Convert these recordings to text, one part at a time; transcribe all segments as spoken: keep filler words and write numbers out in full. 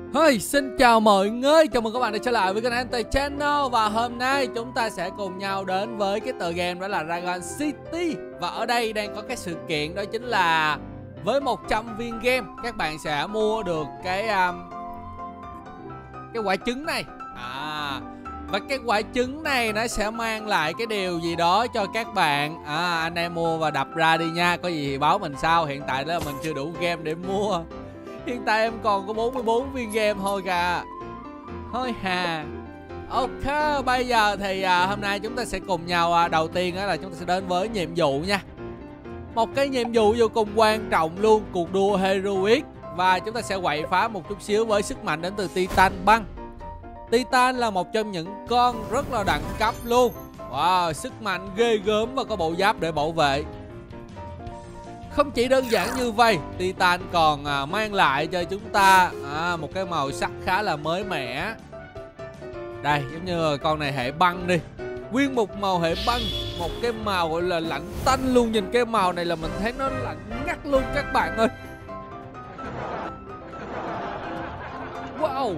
Hey, xin chào mọi người, chào mừng các bạn đã trở lại với kênh Anti Channel. Và hôm nay chúng ta sẽ cùng nhau đến với cái tựa game đó là Dragon City. Và ở đây đang có cái sự kiện đó chính là với một trăm viên game các bạn sẽ mua được cái um, cái quả trứng này. À, và cái quả trứng này nó sẽ mang lại cái điều gì đó cho các bạn. À, anh em mua và đập ra đi nha, có gì thì báo mình sau. Hiện tại đó là mình chưa đủ game để mua. Hiện tại em còn có bốn mươi bốn viên game thôi kìa. Thôi hà. Ok, bây giờ thì à, hôm nay chúng ta sẽ cùng nhau à, đầu tiên đó là chúng ta sẽ đến với nhiệm vụ nha. Một cái nhiệm vụ vô cùng quan trọng luôn, cuộc đua Heroic. Và chúng ta sẽ quậy phá một chút xíu với sức mạnh đến từ Titan băng. Titan là một trong những con rất là đẳng cấp luôn. Wow, sức mạnh ghê gớm và có bộ giáp để bảo vệ. Không chỉ đơn giản như vậy, Titan còn à, mang lại cho chúng ta à, một cái màu sắc khá là mới mẻ. Đây, giống như con này hệ băng đi. Nguyên một màu hệ băng, một cái màu gọi là lạnh tanh luôn. Nhìn cái màu này là mình thấy nó lạnh ngắt luôn các bạn ơi. Wow.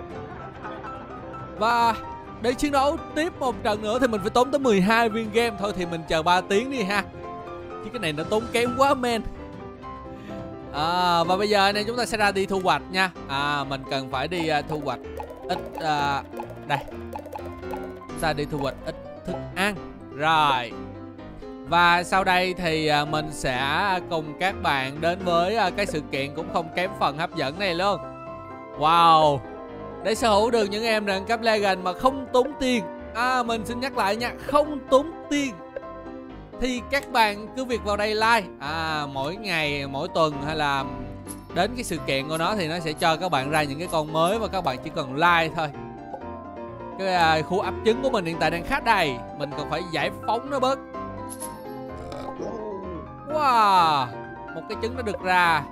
Và để chiến đấu tiếp một trận nữa thì mình phải tốn tới mười hai viên game. Thôi thì mình chờ ba tiếng đi ha, chứ cái này nó tốn kém quá men. À, và bây giờ này chúng ta sẽ ra đi thu hoạch nha. À, mình cần phải đi uh, thu hoạch ít uh, đây. Chúng ta đi thu hoạch ít thức ăn. Rồi. Và sau đây thì uh, mình sẽ cùng các bạn đến với uh, cái sự kiện cũng không kém phần hấp dẫn này luôn. Wow. Để sở hữu được những em nâng cấp Legend mà không tốn tiền. À, mình xin nhắc lại nha, không tốn tiền. Thì các bạn cứ việc vào đây like à, mỗi ngày, mỗi tuần hay là đến cái sự kiện của nó thì nó sẽ cho các bạn ra những cái con mới và các bạn chỉ cần like thôi. Cái à, khu ấp trứng của mình hiện tại đang khá đầy, mình còn phải giải phóng nó bớt. Wow, một cái trứng nó được ra.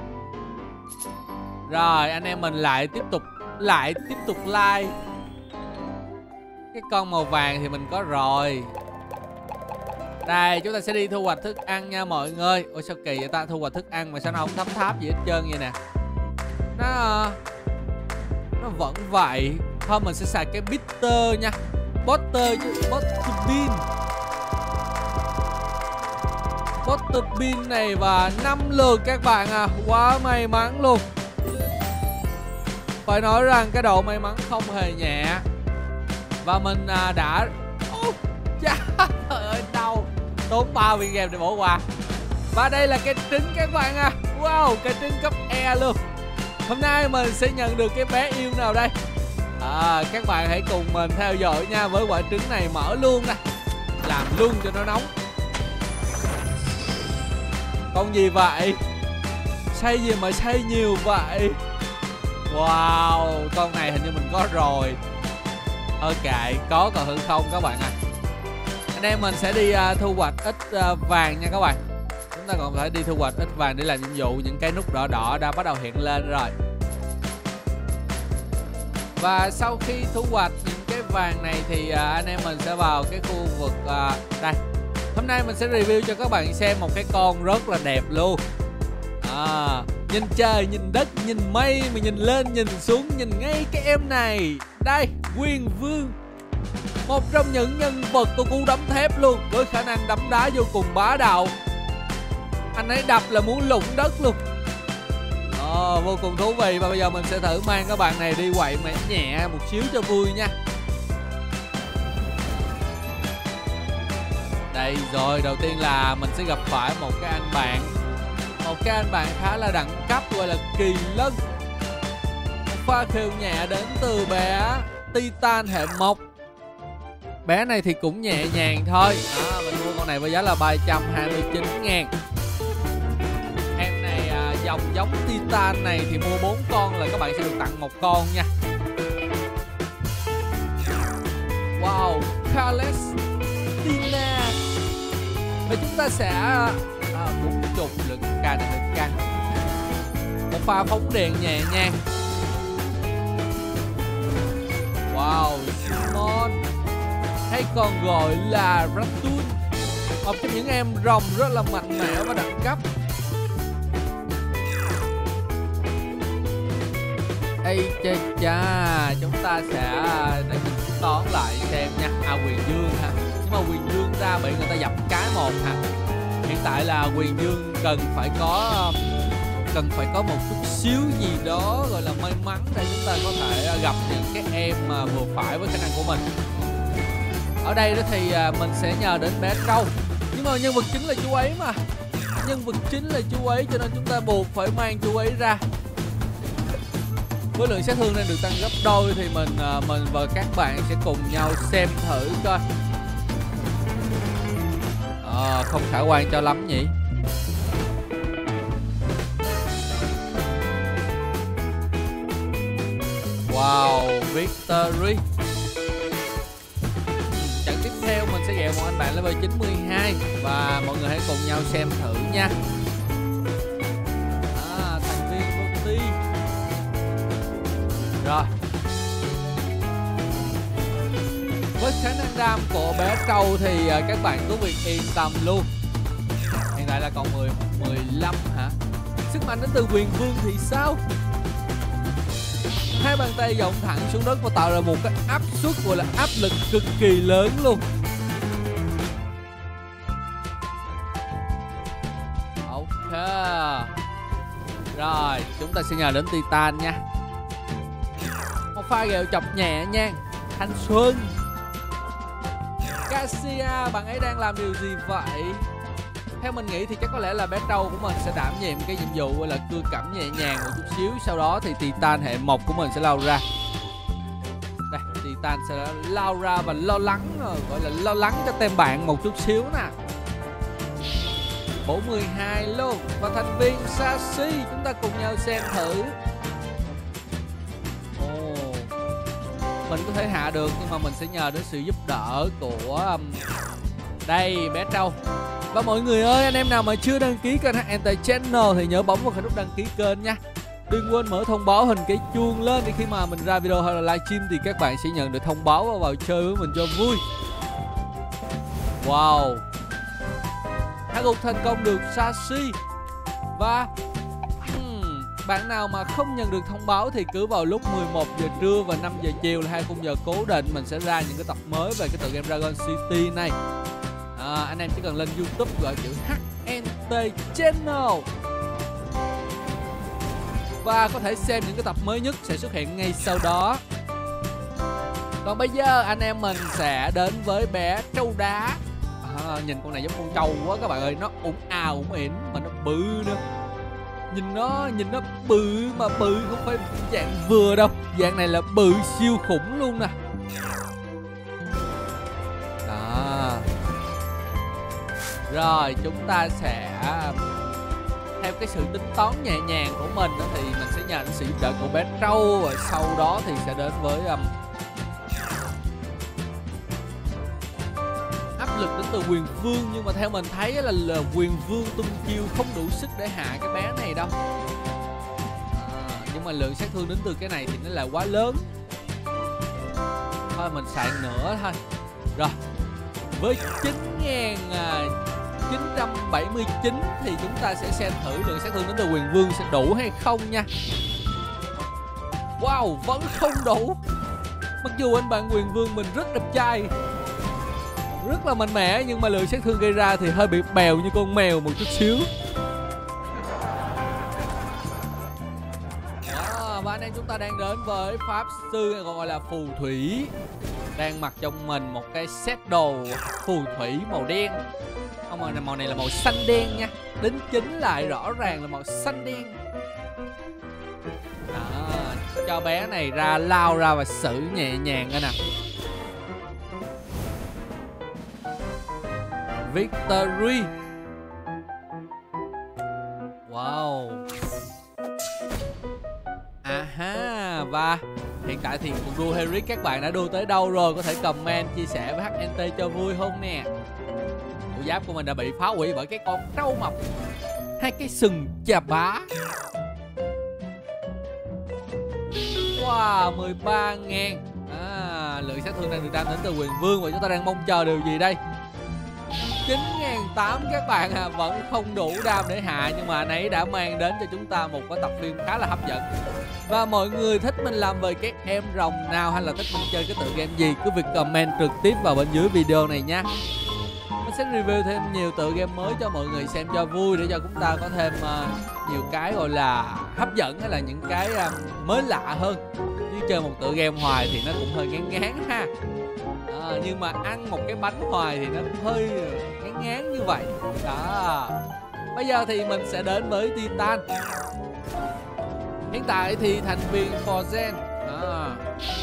Rồi anh em mình lại tiếp tục lại tiếp tục like. Cái con màu vàng thì mình có rồi. Đây, chúng ta sẽ đi thu hoạch thức ăn nha mọi người. Ôi sao kỳ vậy ta, thu hoạch thức ăn mà sao nó không thấm tháp gì hết trơn vậy nè. Nó Nó vẫn vậy. Thôi mình sẽ xài cái bitter nha. Butter chứ, butter bean. Butter bean này và năm lượt các bạn à. Quá may mắn luôn. Phải nói rằng cái độ may mắn không hề nhẹ. Và mình à, đã oh, trời ơi đau. Tốn ba viên game để bỏ qua. Và đây là cái trứng các bạn à. Wow, cái trứng cấp E luôn. Hôm nay mình sẽ nhận được cái bé yêu nào đây? À, các bạn hãy cùng mình theo dõi nha. Với quả trứng này mở luôn nè, làm luôn cho nó nóng. Con gì vậy? Xây gì mà xây nhiều vậy? Wow, con này hình như mình có rồi. Ok, có còn hơn không các bạn à. Anh em mình sẽ đi uh, thu hoạch ít uh, vàng nha các bạn. Chúng ta còn phải đi thu hoạch ít vàng để làm nhiệm vụ. Những cái nút đỏ đỏ đã bắt đầu hiện lên rồi. Và sau khi thu hoạch những cái vàng này thì uh, anh em mình sẽ vào cái khu vực uh, đây. Hôm nay mình sẽ review cho các bạn xem một cái con rất là đẹp luôn. À, nhìn trời, nhìn đất, nhìn mây, mà nhìn lên, nhìn xuống, nhìn ngay cái em này. Đây, Quyền Vương. Một trong những nhân vật của cú đấm thép luôn, với khả năng đấm đá vô cùng bá đạo. Anh ấy đập là muốn lụng đất luôn. Ờ, vô cùng thú vị. Và bây giờ mình sẽ thử mang các bạn này đi quậy mẹ nhẹ một xíu cho vui nha. Đây rồi, đầu tiên là mình sẽ gặp phải một cái anh bạn. Một cái anh bạn khá là đẳng cấp gọi là Kỳ Lân. Một pha khều nhẹ đến từ bé Titan hệ mộc. Bé này thì cũng nhẹ nhàng thôi. À, mình mua con này với giá là ba trăm hai mươi chín ngàn. Em này à, dòng giống Titan này thì mua bốn con là các bạn sẽ được tặng một con nha. Wow, Palestina. Và chúng ta sẽ à, bốn chục lượng ca này hơi căng. Một pha phóng điện nhẹ nhàng. Wow, Simon, hay còn gọi là Ratun, một trong những em rồng rất là mạnh mẽ và đẳng cấp. Ây cha cha, chúng ta sẽ để mình tính toán lại xem nha. À, Quyền Dương ha. Nhưng mà Quyền Dương ra bị người ta dập cái một ha. Hiện tại là Quyền Dương cần phải có cần phải có một chút xíu gì đó gọi là may mắn để chúng ta có thể gặp những cái em mà vừa phải với khả năng của mình. Ở đây đó thì mình sẽ nhờ đến bé Trâu. Nhưng mà nhân vật chính là chú ấy mà. Nhân vật chính là chú ấy cho nên chúng ta buộc phải mang chú ấy ra. Với lượng sát thương đang được tăng gấp đôi thì mình mình và các bạn sẽ cùng nhau xem thử coi. À, không khả quan cho lắm nhỉ. Wow, Victory. Trận tiếp theo mình sẽ ghẹo một anh bạn level chín mươi hai và mọi người hãy cùng nhau xem thử nha. À, thành viên vô ti. Rồi. Với khả năng đam của bé Trâu thì các bạn cứ việc yên tâm luôn. Hiện tại là còn mười, mười lăm hả? Sức mạnh đến từ Quyền Vương thì sao? Hai bàn tay dộng thẳng xuống đất và tạo ra một cái áp suất gọi là áp lực cực kỳ lớn luôn. Ok. Rồi, chúng ta sẽ nhờ đến Titan nha. Một pha ghẹo chọc nhẹ nhàng, thanh xuân. Cassia, bạn ấy đang làm điều gì vậy? Theo mình nghĩ thì chắc có lẽ là bé Trâu của mình sẽ đảm nhiệm cái nhiệm vụ gọi là cưa cẩm nhẹ nhàng một chút xíu. Sau đó thì Titan hệ mộc của mình sẽ lao ra. Đây, Titan sẽ lao ra và lo lắng, gọi là lo lắng cho tem bạn một chút xíu nè. bốn mươi hai luôn. Và thành viên Sashi, chúng ta cùng nhau xem thử. Ồ, mình có thể hạ được nhưng mà mình sẽ nhờ đến sự giúp đỡ của um, đây bé Trâu. Và mọi người ơi, anh em nào mà chưa đăng ký kênh hát en tê Channel thì nhớ bấm vào cái nút đăng ký kênh nha. Đừng quên mở thông báo hình cái chuông lên để khi mà mình ra video hay là livestream thì các bạn sẽ nhận được thông báo và vào chơi với mình cho vui. Wow, hạ gục thành công được Sashi. Và hmm, bạn nào mà không nhận được thông báo thì cứ vào lúc mười một giờ trưa và năm giờ chiều là hai khung giờ cố định mình sẽ ra những cái tập mới về cái tựa game Dragon City này. À, anh em chỉ cần lên YouTube gọi chữ hát en tê Channel và có thể xem những cái tập mới nhất sẽ xuất hiện ngay sau đó. Còn bây giờ anh em mình sẽ đến với bé Trâu Đá. À, nhìn con này giống con trâu quá các bạn ơi, nó ủng ào ủng ỉn mà nó bự nữa. Nhìn nó nhìn nó bự mà bự không phải dạng vừa đâu, dạng này là bự siêu khủng luôn nè. Đó. Rồi chúng ta sẽ theo cái sự tính toán nhẹ nhàng của mình đó, thì mình sẽ nhờ sự giúp đỡ của bé Trâu và sau đó thì sẽ đến với um, áp lực đến từ Quyền Vương. Nhưng mà theo mình thấy là, là Quyền Vương tung chiêu không đủ sức để hạ cái bé này đâu. À, nhưng mà lượng sát thương đến từ cái này thì nó là quá lớn. Thôi mình sạn nữa thôi. Rồi, với chín nghìn chín trăm bảy mươi chín thì chúng ta sẽ xem thử lượng sát thương đến từ Quyền Vương sẽ đủ hay không nha. Wow, vẫn không đủ. Mặc dù anh bạn Quyền Vương mình rất đẹp trai, rất là mạnh mẽ, nhưng mà lượng sát thương gây ra thì hơi bị bèo như con mèo một chút xíu. Đó, và anh em chúng ta đang đến với pháp sư gọi là phù thủy, đang mặc trong mình một cái set đồ phù thủy màu đen. Không, màu này, màu này là màu xanh đen nha. Đính chính lại rõ ràng là màu xanh đen. Đó, cho bé này ra lao ra và xử nhẹ nhàng coi nè. Victory. Wow. À ha, và hiện tại thì cuộc đua Heric các bạn đã đua tới đâu rồi? Có thể comment chia sẻ với hát en tê cho vui không nè. Bộ giáp của mình đã bị phá hủy bởi cái con trâu mập, hai cái sừng chà bá. Wow, mười ba ngàn. À, lượng sát thương đang được đam đến từ Quyền Vương và chúng ta đang mong chờ điều gì đây? chín nghìn tám trăm các bạn à, vẫn không đủ đam để hạ, nhưng mà anh ấy đã mang đến cho chúng ta một cái tập phim khá là hấp dẫn. Và mọi người thích mình làm về cái em rồng nào hay là thích mình chơi cái tựa game gì, cứ việc comment trực tiếp vào bên dưới video này nha. Mình sẽ review thêm nhiều tựa game mới cho mọi người xem cho vui, để cho chúng ta có thêm uh, nhiều cái gọi là hấp dẫn, hay là những cái uh, mới lạ hơn. Chứ chơi một tựa game hoài thì nó cũng hơi ngán ngán ha. À, nhưng mà ăn một cái bánh hoài thì nó cũng hơi ngán ngán như vậy đó. Bây giờ thì mình sẽ đến với Titan. Hiện tại thì thành viên Forzen à.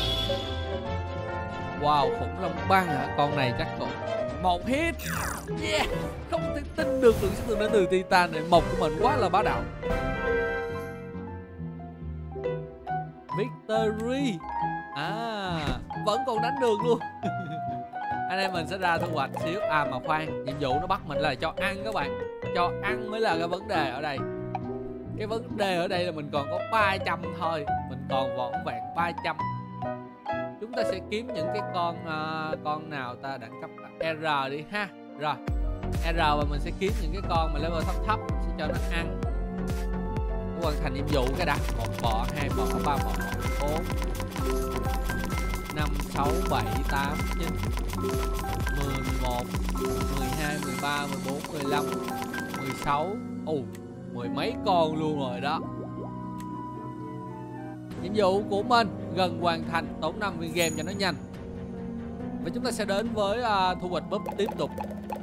Wow, khủng long băng hả? Con này chắc còn một hit. Yeah, không thể tin được lượng sức đến từ Titan này. Mộc của mình quá là bá đạo. Victory à, vẫn còn đánh được luôn. Anh em mình sẽ ra thu hoạch xíu. À mà khoan, nhiệm vụ nó bắt mình là cho ăn các bạn. Cho ăn mới là cái vấn đề ở đây. Cái vấn đề ở đây là mình còn có ba trăm thôi. Mình còn vỏn vẹn ba trăm. Chúng ta sẽ kiếm những cái con uh, con nào ta đẳng cấp R đi ha. Rồi R, và mình sẽ kiếm những cái con mà level thấp thấp, mình sẽ cho nó ăn. Hoàn thành nhiệm vụ cái đã. Một bọ, hai bọ, ba bọ, bốn, năm, sáu, bảy, tám, chín, mười, mười một, mười hai, mười ba, mười bốn, mười lăm, mười sáu. Ồ, mười mấy con luôn rồi đó. Nhiệm vụ của mình gần hoàn thành, tốn năm viên game cho nó nhanh. Và chúng ta sẽ đến với uh, thu hoạch búp tiếp tục.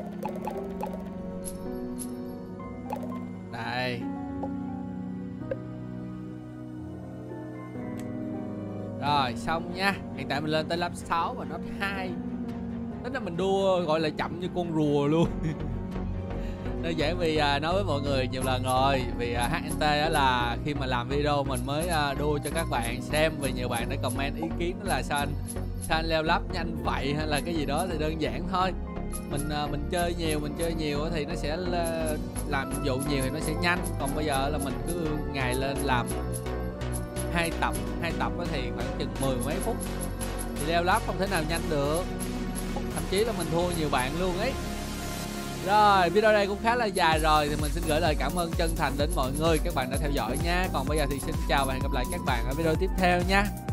Đây. Rồi xong nha. Hiện tại mình lên tới level sáu và nốt hai. Tính là mình đua gọi là chậm như con rùa luôn. Đơn giản vì à, nói với mọi người nhiều lần rồi. Vì à, hát en tê đó là khi mà làm video mình mới à, đua cho các bạn xem. Vì nhiều bạn đã comment ý kiến đó là sao anh Sao anh level up nhanh vậy, hay là cái gì đó, thì đơn giản thôi. Mình à, mình chơi nhiều, mình chơi nhiều thì nó sẽ làm nhiệm vụ nhiều thì nó sẽ nhanh. Còn bây giờ là mình cứ ngày lên làm hai tập, hai tập thì khoảng chừng mười mấy phút. Thì level up không thể nào nhanh được. Thậm chí là mình thua nhiều bạn luôn ấy. Rồi, video này cũng khá là dài rồi, thì mình xin gửi lời cảm ơn chân thành đến mọi người, các bạn đã theo dõi nha. Còn bây giờ thì xin chào và hẹn gặp lại các bạn ở video tiếp theo nha.